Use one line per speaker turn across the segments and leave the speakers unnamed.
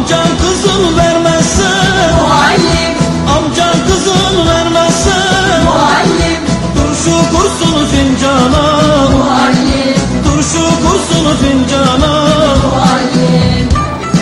Amcan kızın vermezse
muallim,
amcan kızın vermezse
muallim,
turşu kursun fincana,
muallim,
turşu kursun fincana.
muallim.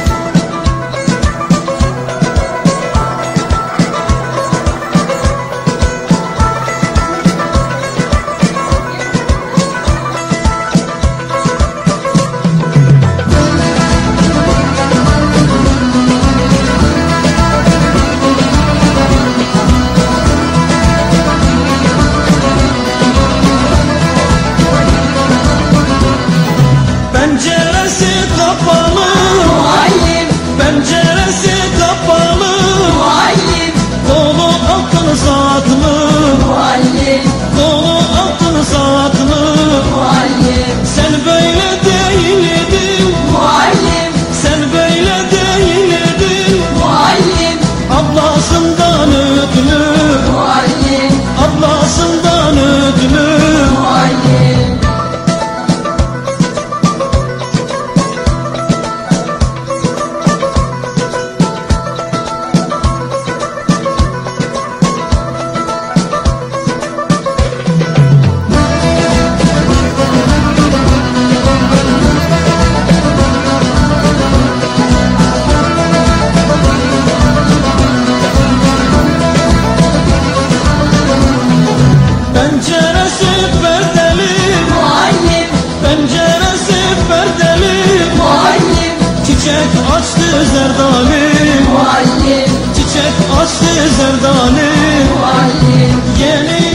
Penceresi kapalı,
Muallim,
penceresi kapalı,
muallim,
kolu altın saatlı,
muallim,
kolu altın saatlı.
muallim,
Sen böyle değildin,
muallim,
sen böyle değildin.
muallim,
Ablasından ödünü,
muallim,
ablasından ödünü.
muallim.
Penceresi perdeli,
Muallim,
penceresi perdeli.
muallim,
Çiçek açtı zerdali,
muallim,
çiçek açtı zerdali.
muallim,
Yeni